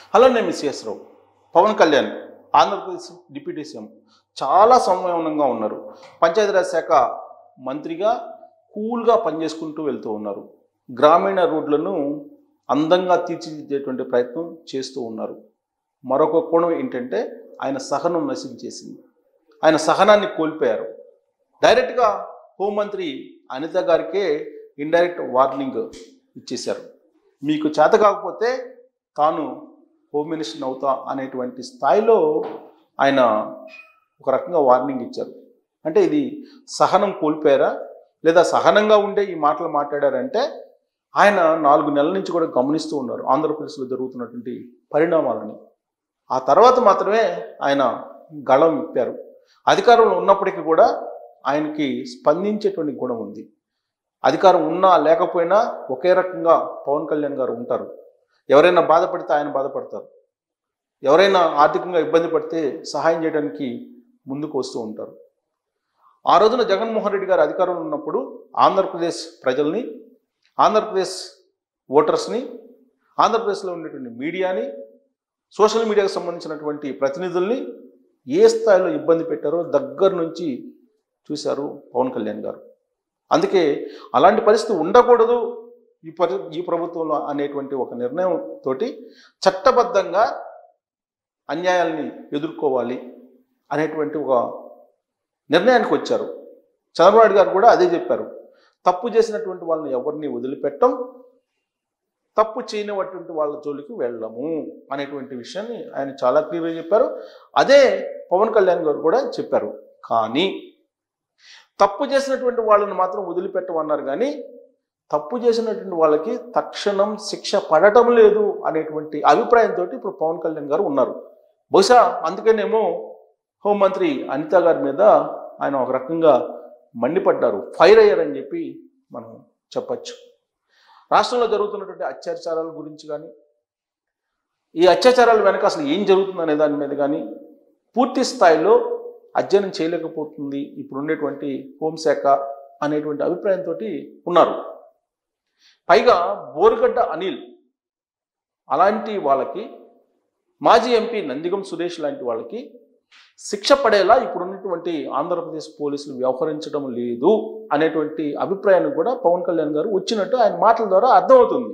Hello నేను miss Rao. Pawan Kalyan Andhra Pradesh deputy CM చాలా సంయమనంగా ఉన్నారు. పంచాయతీరాజ్ శాఖ మంత్రిగా కూల్గా పనిచేసుకుంటూ వెళ్తూ ఉన్నారు. గ్రామీణ రోడ్లను అందంగా తీర్చిదిద్దేటువంటి ప్రయత్నం చేస్తూ ఉన్నారు. మరొక కోణం ఏంటంటే ఆయన సహనం నశించేసింది. ఆయన సహనాన్ని కోల్పోయారు. డైరెక్ట్గా హోంమంత్రి అనిత గారికే ఇండైరెక్ట్ వార్నింగ్ ఇచ్చేశారు. మీకు చేత కాకపోతే తాను హోమ్ మినిస్టర్ అవుతా అనేటువంటి స్థాయిలో ఆయన ఒక రకంగా వార్నింగ్ ఇచ్చారు. అంటే ఇది సహనం కోల్పోయారా లేదా సహనంగా ఉండే ఈ మాటలు మాట్లాడారంటే ఆయన 4 నెలల నుంచి కూడా గమనిస్తూ ఉన్నారు ఆంధ్రప్రదేశ్లో జరుగుతున్నటువంటి పరిణామాలని. ఆ తర్వాత మాత్రమే ఆయన గళం విప్పారు. అధికారంలో ఉన్నప్పటికీ కూడా ఆయనకి స్పందించేటువంటి గుణం ఉంది. అధికారం ఉన్నా లేకపోయినా ఒకే రకంగా పవన్ కళ్యాణ్ గారు ఉంటారు. ఎవరైనా బాధపడితే ఆయన బాధపడతారు. ఎవరైనా ఆర్థికంగా ఇబ్బంది పడితే సహాయం చేయడానికి ముందుకు వస్తూ ఉంటారు. ఆ రోజున జగన్మోహన్ రెడ్డి గారు అధికారంలో ఉన్నప్పుడు ఆంధ్రప్రదేశ్ ప్రజల్ని, ఆంధ్రప్రదేశ్ ఓటర్స్ని, ఆంధ్రప్రదేశ్లో ఉండేటువంటి మీడియాని, సోషల్ మీడియాకు సంబంధించినటువంటి ప్రతినిధుల్ని ఏ స్థాయిలో ఇబ్బంది పెట్టారో దగ్గర నుంచి చూశారు పవన్ కళ్యాణ్ గారు. అందుకే అలాంటి పరిస్థితి ఉండకూడదు ఈ ప్రభుత్వంలో అనేటువంటి ఒక నిర్ణయం తోటి చట్టబద్ధంగా అన్యాయాల్ని ఎదుర్కోవాలి అనేటువంటి ఒక నిర్ణయానికి వచ్చారు. చంద్రబాబు నాయుడు గారు కూడా అదే చెప్పారు. తప్పు చేసినటువంటి వాళ్ళని ఎవరిని వదిలిపెట్టం, తప్పు చేయనిటువంటి వాళ్ళ జోలికి వెళ్ళము అనేటువంటి విషయాన్ని ఆయన చాలా క్లియర్గా చెప్పారు. అదే పవన్ కళ్యాణ్ గారు కూడా చెప్పారు. కానీ తప్పు చేసినటువంటి వాళ్ళని మాత్రం వదిలిపెట్టమన్నారు. కానీ తప్పు చేసినటువంటి వాళ్ళకి తక్షణం శిక్ష పడటం లేదు అనేటువంటి అభిప్రాయంతో ఇప్పుడు పవన్ కళ్యాణ్ గారు ఉన్నారు. బహుశా అందుకనేమో హోంమంత్రి అనిత గారి మీద ఆయన ఒక రకంగా మండిపడ్డారు, ఫైర్ అయ్యారని చెప్పి మనం చెప్పచ్చు. రాష్ట్రంలో జరుగుతున్నటువంటి అత్యాచారాల గురించి కానీ, ఈ అత్యాచారాల వెనక అసలు ఏం జరుగుతుంది అనే దాని మీద కానీ పూర్తి స్థాయిలో అధ్యయనం చేయలేకపోతుంది ఇప్పుడు ఉండేటువంటి హోంశాఖ అనేటువంటి అభిప్రాయంతో ఉన్నారు. పైగా బోరుగడ్డ అనిల్ అలాంటి వాళ్ళకి, మాజీ ఎంపీ నందిగం సురేష్ లాంటి వాళ్ళకి శిక్ష పడేలా ఇప్పుడున్నటువంటి ఆంధ్రప్రదేశ్ పోలీసులు వ్యవహరించడం లేదు అనేటువంటి అభిప్రాయాన్ని కూడా పవన్ కళ్యాణ్ గారు వచ్చినట్టు ఆయన మాటల ద్వారా అర్థమవుతుంది.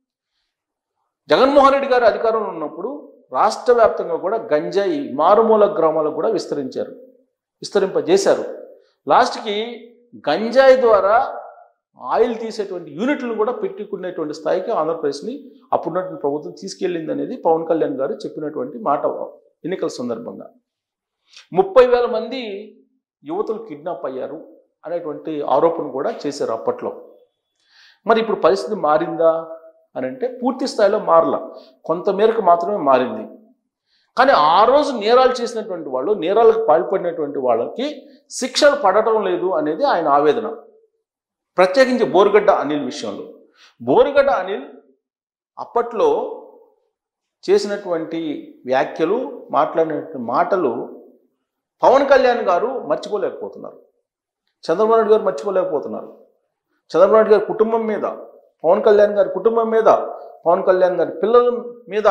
జగన్మోహన్ రెడ్డి గారు అధికారంలో ఉన్నప్పుడు రాష్ట్ర వ్యాప్తంగా కూడా గంజాయి మారుమూల గ్రామాలకు కూడా విస్తరింపజేశారు. లాస్ట్కి గంజాయి ద్వారా ఆయిల్ తీసేటువంటి యూనిట్లను కూడా పెట్టుకునేటువంటి స్థాయికి ఆంధ్రప్రదేశ్ని అప్పుడున్నటువంటి ప్రభుత్వం తీసుకెళ్ళింది అనేది పవన్ కళ్యాణ్ గారు చెప్పినటువంటి మాట ఎన్నికల సందర్భంగా. 30,000 మంది యువతులు కిడ్నాప్ అయ్యారు అనేటువంటి ఆరోపణ కూడా చేశారు అప్పట్లో. మరి ఇప్పుడు పరిస్థితి మారిందా అని అంటే పూర్తి స్థాయిలో మారల, కొంతమేరకు మాత్రమే మారింది. కానీ ఆ రోజు నేరాలు చేసినటువంటి వాళ్ళు, నేరాలకు పాల్పడినటువంటి వాళ్ళకి శిక్షలు పడటం లేదు అనేది ఆయన ఆవేదన. ప్రత్యేకించి బోరుగడ్డ అనిల్ విషయంలో. బోరుగడ్డ అనిల్ అప్పట్లో చేసినటువంటి వ్యాఖ్యలు, మాట్లాడినటువంటి మాటలు పవన్ కళ్యాణ్ గారు మర్చిపోలేకపోతున్నారు, చంద్రబాబు నాయుడు గారు మర్చిపోలేకపోతున్నారు. చంద్రబాబు నాయుడు గారి కుటుంబం మీద, పవన్ కళ్యాణ్ గారి కుటుంబం మీద, పవన్ కళ్యాణ్ గారి పిల్లల మీద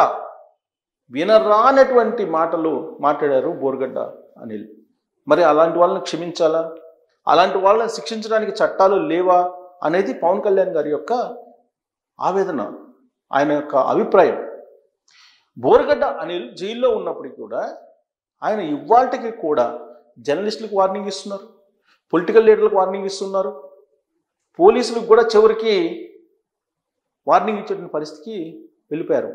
వినరానటువంటి మాటలు మాట్లాడారు బోరుగడ్డ అనిల్. మరి అలాంటి వాళ్ళని క్షమించాలా, అలాంటి వాళ్ళని శిక్షించడానికి చట్టాలు లేవా అనేది పవన్ కళ్యాణ్ గారి యొక్క ఆవేదన, ఆయన యొక్క అభిప్రాయం. బోరుగడ్డ అనిల్ జైల్లో ఉన్నప్పటికీ కూడా ఆయన ఇవాళకి కూడా జర్నలిస్టులకు వార్నింగ్ ఇస్తున్నారు, పొలిటికల్ లీడర్లకు వార్నింగ్ ఇస్తున్నారు, పోలీసులకు కూడా చివరికి వార్నింగ్ ఇచ్చేటువంటి పరిస్థితికి వెళ్ళిపోయారు.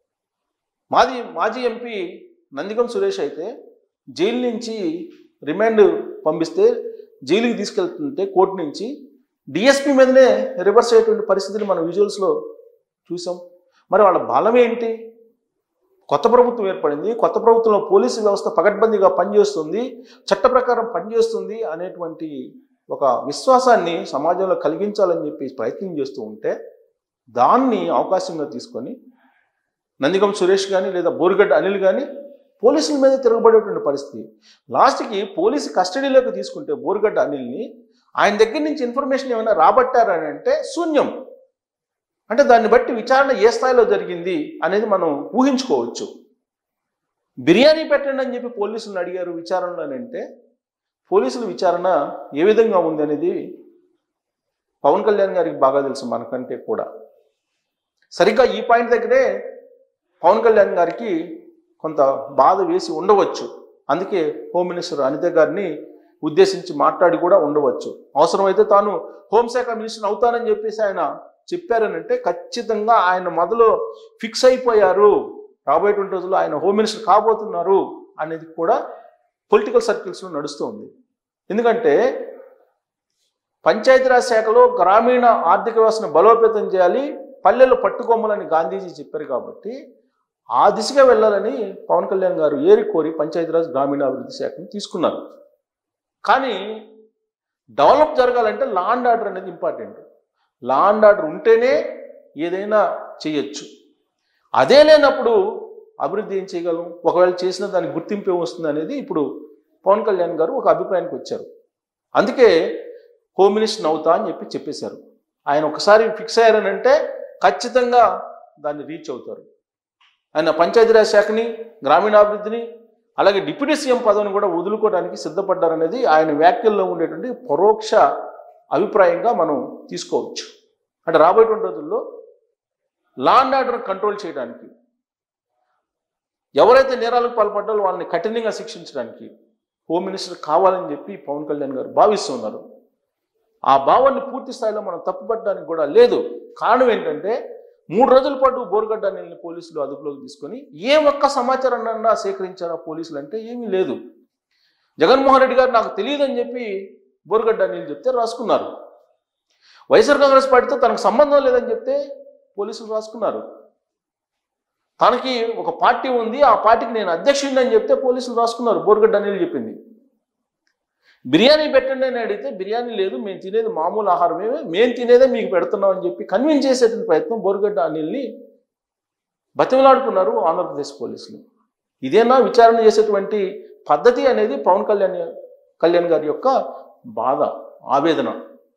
మాజీ ఎంపీ నందిగం సురేష్ అయితే జైలు నుంచి రిమాండ్ పంపిస్తే జైలుకి తీసుకెళ్తుంటే కోర్టు నుంచి డిఎస్పీ మీదనే రివర్స్ అయ్యేటువంటి పరిస్థితిని మనం విజువల్స్లో చూసాం. మరి వాళ్ళ బలం ఏంటి? కొత్త ప్రభుత్వం ఏర్పడింది, కొత్త ప్రభుత్వంలో పోలీసు వ్యవస్థ పకడ్బందీగా పనిచేస్తుంది, చట్ట ప్రకారం పనిచేస్తుంది అనేటువంటి ఒక విశ్వాసాన్ని సమాజంలో కలిగించాలని చెప్పి ప్రయత్నం చేస్తూ ఉంటే దాన్ని అవకాశంగా తీసుకొని నందిగం సురేష్ కానీ లేదా బోరుగడ్డ అనిల్ కానీ పోలీసుల మీద తిరగబడేటువంటి పరిస్థితి. లాస్ట్కి పోలీసు కస్టడీలోకి తీసుకుంటే బోరుగడ్డ అనిల్ని ఆయన దగ్గర నుంచి ఇన్ఫర్మేషన్ ఏమైనా రాబట్టారని అంటే శూన్యం. అంటే దాన్ని బట్టి విచారణ ఏ స్థాయిలో జరిగింది అనేది మనం ఊహించుకోవచ్చు. బిర్యానీ పెట్టండి అని చెప్పి పోలీసులను అడిగారు విచారణలో అంటే పోలీసుల విచారణ ఏ విధంగా ఉంది అనేది పవన్ కళ్యాణ్ గారికి బాగా తెలుసు మనకంటే కూడా. సరిగ్గా ఈ పాయింట్ దగ్గరే పవన్ కళ్యాణ్ గారికి కొంత బాధ వేసి ఉండవచ్చు. అందుకే హోమ్ మినిస్టర్ అనిత గారిని ఉద్దేశించి మాట్లాడి కూడా ఉండవచ్చు. అవసరమైతే తాను హోంశాఖ మినిస్టర్ అవుతానని చెప్పేసి ఆయన చెప్పారనంటే ఖచ్చితంగా ఆయన మొదలు ఫిక్స్ అయిపోయారు, రాబోయేటువంటి రోజుల్లో ఆయన హోమ్ మినిస్టర్ కాబోతున్నారు అనేది కూడా పొలిటికల్ సర్కిల్స్లో నడుస్తూ ఉంది. ఎందుకంటే పంచాయతీరాజ్ శాఖలో గ్రామీణ ఆర్థిక వ్యవస్థను బలోపేతం చేయాలి, పల్లెలు పట్టుకొమ్మలని గాంధీజీ చెప్పారు కాబట్టి ఆ దిశగా వెళ్ళాలని పవన్ కళ్యాణ్ గారు ఏరి కోరి పంచాయతీరాజ్ గ్రామీణాభివృద్ధి శాఖను తీసుకున్నారు. కానీ డెవలప్ జరగాలంటే లా అండ్ ఆర్డర్ అనేది ఇంపార్టెంట్. లా అండ్ ఆర్డర్ ఉంటేనే ఏదైనా చేయొచ్చు. అదే లేనప్పుడు అభివృద్ధి ఏం చేయగలం? ఒకవేళ చేసిన దానికి గుర్తింపు ఏమొస్తుంది అనేది ఇప్పుడు పవన్ కళ్యాణ్ గారు ఒక అభిప్రాయానికి వచ్చారు. అందుకే హోమ్ మినిస్టర్ అవుతా అని చెప్పేశారు. ఆయన ఒకసారి ఫిక్స్ అయ్యారనంటే ఖచ్చితంగా దాన్ని రీచ్ అవుతారు. ఆయన పంచాయతీరాజ్ శాఖని, గ్రామీణాభివృద్ధిని, అలాగే డిప్యూటీ సీఎం పదవిని కూడా వదులుకోవడానికి సిద్ధపడ్డారనేది ఆయన వ్యాఖ్యల్లో ఉండేటువంటి పరోక్ష అభిప్రాయంగా మనం తీసుకోవచ్చు. అంటే రాబోయేటువంటి రోజుల్లో లా అండ్ ఆర్డర్ కంట్రోల్ చేయడానికి, ఎవరైతే నేరాలకు పాల్పడ్డారో వాళ్ళని కఠినంగా శిక్షించడానికి హోమ్ మినిస్టర్ కావాలని చెప్పి పవన్ కళ్యాణ్ గారు భావిస్తున్నారు. ఆ భావాన్ని పూర్తి స్థాయిలో మనం తప్పుపట్టడానికి కూడా లేదు. కారణం ఏంటంటే 3 రోజుల పాటు బోరుగడ్డ అనిల్ని పోలీసులు అదుపులోకి తీసుకొని ఏ ఒక్క సమాచారాన్ని సేకరించారా పోలీసులు అంటే ఏమీ లేదు. జగన్మోహన్ రెడ్డి గారు నాకు తెలియదని చెప్పి బోరుగడ్డ అనిల్ చెప్తే రాసుకున్నారు. వైఎస్ఆర్ కాంగ్రెస్ పార్టీతో తనకు సంబంధం లేదని చెప్తే పోలీసులు రాసుకున్నారు. తనకి ఒక పార్టీ ఉంది, ఆ పార్టీకి నేను అధ్యక్షుడిని అని చెప్తే పోలీసులు రాసుకున్నారు. బోరుగడ్డ అనిల్ చెప్పింది. బిర్యానీ పెట్టండి అని అడిగితే బిర్యానీ లేదు, మేము తినేది మామూలు ఆహారమే, మేము తినేదే మీకు పెడుతున్నాం అని చెప్పి కన్విన్స్ చేసేటువంటి ప్రయత్నం బోరుగడ్డ అనిల్ని బతిమలాడుకున్నారు ఆంధ్రప్రదేశ్ పోలీసులు. ఇదేనా విచారణ చేసేటువంటి పద్ధతి అనేది పవన్ కళ్యాణ్ గారి యొక్క బాధ, ఆవేదన.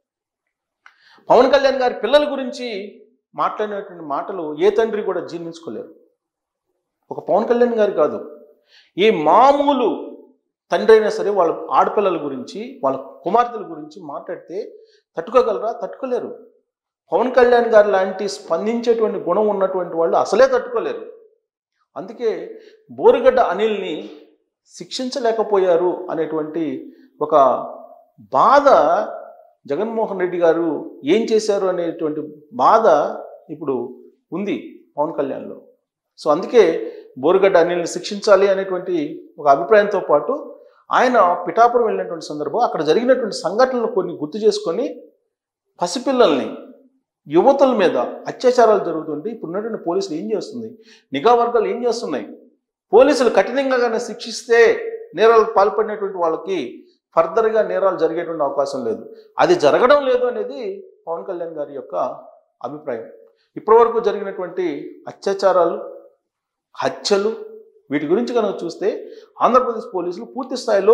పవన్ కళ్యాణ్ గారి పిల్లల గురించి మాట్లాడినటువంటి మాటలు ఏ తండ్రి కూడా జీర్ణించుకోలేరు. ఒక పవన్ కళ్యాణ్ గారు కాదు, ఏ మామూలు తండ్రి అయినా సరే వాళ్ళ ఆడపిల్లల గురించి, వాళ్ళ కుమార్తెల గురించి మాట్లాడితే తట్టుకోగలరా? తట్టుకోలేరు. పవన్ కళ్యాణ్ గారు లాంటి స్పందించేటువంటి గుణం ఉన్నటువంటి వాళ్ళు అసలే తట్టుకోలేరు. అందుకే బోరుగడ్డ అనిల్ని శిక్షించలేకపోయారు అనేటువంటి ఒక బాధ, జగన్మోహన్ రెడ్డి గారు ఏం చేశారు అనేటువంటి బాధ ఇప్పుడు ఉంది పవన్ కళ్యాణ్లో. సో అందుకే బోరుగడ్డ అనిల్ని శిక్షించాలి అనేటువంటి ఒక అభిప్రాయంతో పాటు ఆయన పిఠాపురం వెళ్ళినటువంటి సందర్భం అక్కడ జరిగినటువంటి సంఘటనలు కొన్ని గుర్తు చేసుకొని పసిపిల్లల్ని, యువతుల మీద అత్యాచారాలు జరుగుతుంటే ఇప్పుడు ఉన్నటువంటి పోలీసులు ఏం చేస్తుంది, నిఘా వర్గాలు ఏం చేస్తున్నాయి? పోలీసులు కఠినంగానే శిక్షిస్తే నేరాలకు పాల్పడినటువంటి వాళ్ళకి ఫర్దర్గా నేరాలు జరిగేటువంటి అవకాశం లేదు. అది జరగడం లేదు అనేది పవన్ కళ్యాణ్ గారి యొక్క అభిప్రాయం. ఇప్పటివరకు జరిగినటువంటి అత్యాచారాలు, హత్యలు, వీటి గురించి కనుక చూస్తే ఆంధ్రప్రదేశ్ పోలీసులు పూర్తి స్థాయిలో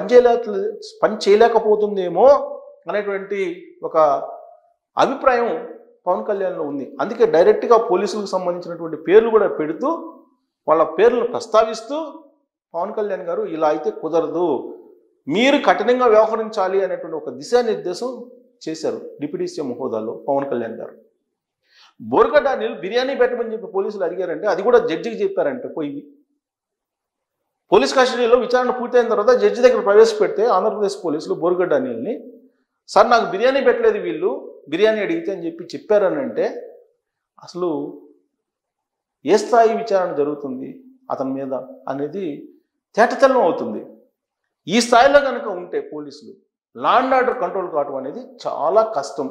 పని చేయలేకపోతుందేమో అనేటువంటి ఒక అభిప్రాయం పవన్ కళ్యాణ్లో ఉంది. అందుకే డైరెక్ట్గా పోలీసులకు సంబంధించినటువంటి పేర్లు కూడా పెడుతూ, వాళ్ళ పేర్లను ప్రస్తావిస్తూ పవన్ కళ్యాణ్ గారు ఇలా అయితే కుదరదు, మీరు కఠినంగా వ్యవహరించాలి అనేటువంటి ఒక దిశానిర్దేశం చేశారు డిప్యూటీ సీఎం హోదాలో పవన్ కళ్యాణ్ గారు. బోరుగడ్డ అనిల్ బిర్యానీ పెట్టమని చెప్పి పోలీసులు అడిగారంటే అది కూడా జడ్జికి చెప్పారంటే పోయి పోలీస్ కస్టడీలో విచారణ పూర్తయిన తర్వాత జడ్జి దగ్గర ప్రవేశపెడితే ఆంధ్రప్రదేశ్ పోలీసులు బోరుగడ్డ అనిల్ని, సార్ నాకు బిర్యానీ పెట్టలేదు వీళ్ళు, బిర్యానీ అడిగితే అని చెప్పి చెప్పారని అంటే అసలు ఏ స్థాయి విచారణ జరుగుతుంది అతని మీద అనేది తేటతెల్లం అవుతుంది. ఈ స్థాయిలో కనుక ఉంటే పోలీసులు లా అండ్ ఆర్డర్ కంట్రోల్ కావడం అనేది చాలా కష్టం.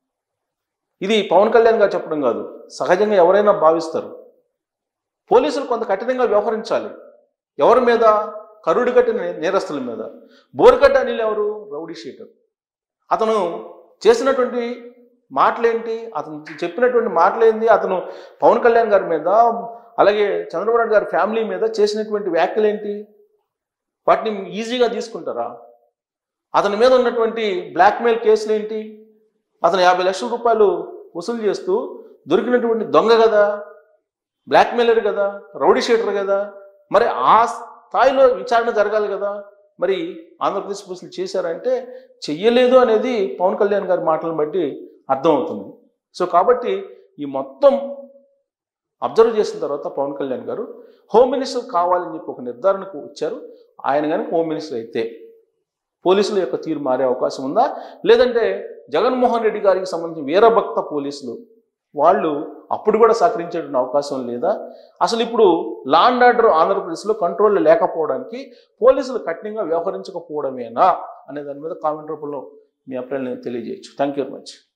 ఇది పవన్ కళ్యాణ్ గారు చెప్పడం కాదు, సహజంగా ఎవరైనా భావిస్తారు. పోలీసులు కొంత కఠినంగా వ్యవహరించాలి. ఎవరి మీద? కరుడు కట్టిన నేరస్తుల మీద. బోరుగడ్డ అనిల్ ఎవరు? Rowdy sheeter. అతను చేసినటువంటి మాటలేంటి, అతను చెప్పినటువంటి మాటలేంది, అతను పవన్ కళ్యాణ్ గారి మీద, అలాగే చంద్రబాబు నాయుడు గారి ఫ్యామిలీ మీద చేసినటువంటి వ్యాఖ్యలేంటి? వాటిని ఈజీగా తీసుకుంటారా? అతని మీద ఉన్నటువంటి బ్లాక్మెయిల్ కేసులు ఏంటి? అతను 50 లక్షల రూపాయలు వసూలు చేస్తూ దొరికినటువంటి దొంగ కదా, బ్లాక్మెయిలర్ కదా, రౌడీ షీటర్ కదా, మరి ఆ స్థాయిలో విచారణ జరగాలి కదా. మరి ఆంధ్రప్రదేశ్ పోలీసులు చేశారంటే చెయ్యలేదు అనేది పవన్ కళ్యాణ్ గారి మాటలను బట్టి అర్థమవుతుంది. సో కాబట్టి ఈ మొత్తం అబ్జర్వ్ చేసిన తర్వాత పవన్ కళ్యాణ్ గారు హోమ్ మినిస్టర్ కావాలని చెప్పి ఒక నిర్ధారణకు వచ్చారు. ఆయన కానీ హోమ్ మినిస్టర్ అయితే పోలీసుల యొక్క తీరు మారే అవకాశం ఉందా, లేదంటే జగన్మోహన్ రెడ్డి గారికి సంబంధించిన వీరభక్త పోలీసులు వాళ్ళు అప్పుడు కూడా సహకరించేటువంటి అవకాశం లేదా, అసలు ఇప్పుడు లా అండ్ ఆర్డర్ ఆంధ్రప్రదేశ్లో కంట్రోల్ లేకపోవడానికి పోలీసులు కఠినంగా వ్యవహరించకపోవడమేనా అనే దాని మీద కామెంట్ రూపంలో మీ అభిప్రాయాలను తెలియజేయచ్చు. Thank you very much.